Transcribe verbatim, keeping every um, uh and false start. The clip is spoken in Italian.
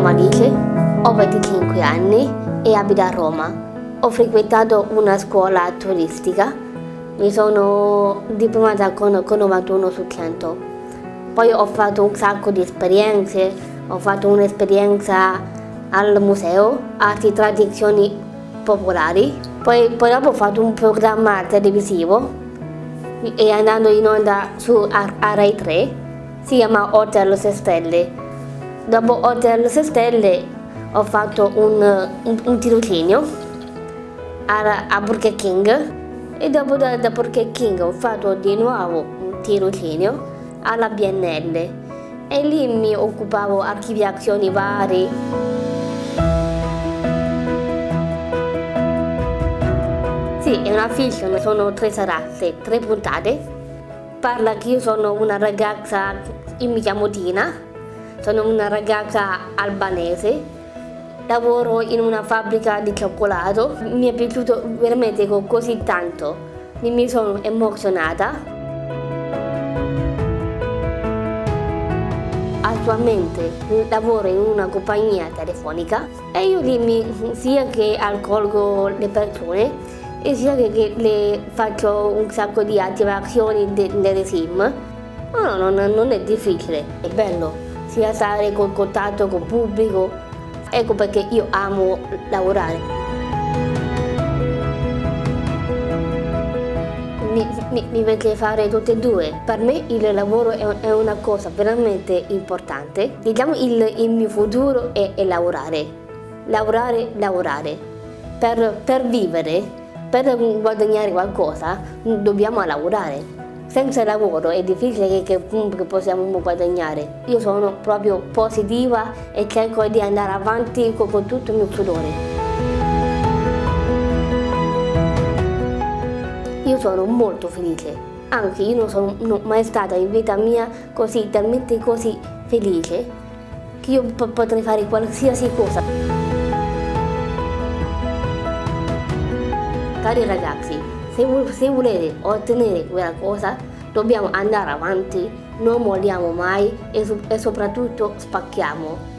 chiamo Alice, ho venticinque anni e abito a Roma. Ho frequentato una scuola turistica, mi sono diplomata con, con novantuno su cento. Poi ho fatto un sacco di esperienze, ho fatto un'esperienza al museo, arti e tradizioni popolari. Poi, poi dopo ho fatto un programma televisivo e andando in onda su a, a Rai tre, si chiama Hotel sei Stelle. Dopo Hotel sei Stelle ho fatto un, un, un tirocinio a, a Burger King e dopo da, da Burger King ho fatto di nuovo un tirocinio alla B N L e lì mi occupavo di archiviazioni varie. Sì, è una fiction, sono tre serate, tre puntate. Parla che io sono una ragazza, io mi chiamo Tina. Sono una ragazza albanese, lavoro in una fabbrica di cioccolato, mi è piaciuto veramente così tanto, mi sono emozionata. Attualmente lavoro in una compagnia telefonica e io lì mi, sia che accolgo le persone e sia che le faccio un sacco di attivazioni nelle SIM. No, no, no, non è difficile, è bello. Sia stare in contatto con il pubblico, ecco perché io amo lavorare. Mi, mi, mi piace fare tutte e due, per me il lavoro è, è una cosa veramente importante. Diciamo il, il mio futuro è, è lavorare, lavorare, lavorare. Per, per vivere, per guadagnare qualcosa dobbiamo lavorare. Senza lavoro è difficile che, che possiamo guadagnare. Io sono proprio positiva e cerco di andare avanti con, con tutto il mio sudore. Io sono molto felice, anche io non sono non mai stata in vita mia così, talmente così felice che io potrei fare qualsiasi cosa. Cari ragazzi, Se, se volete ottenere quella cosa, dobbiamo andare avanti, non molliamo mai e, e soprattutto spacchiamo.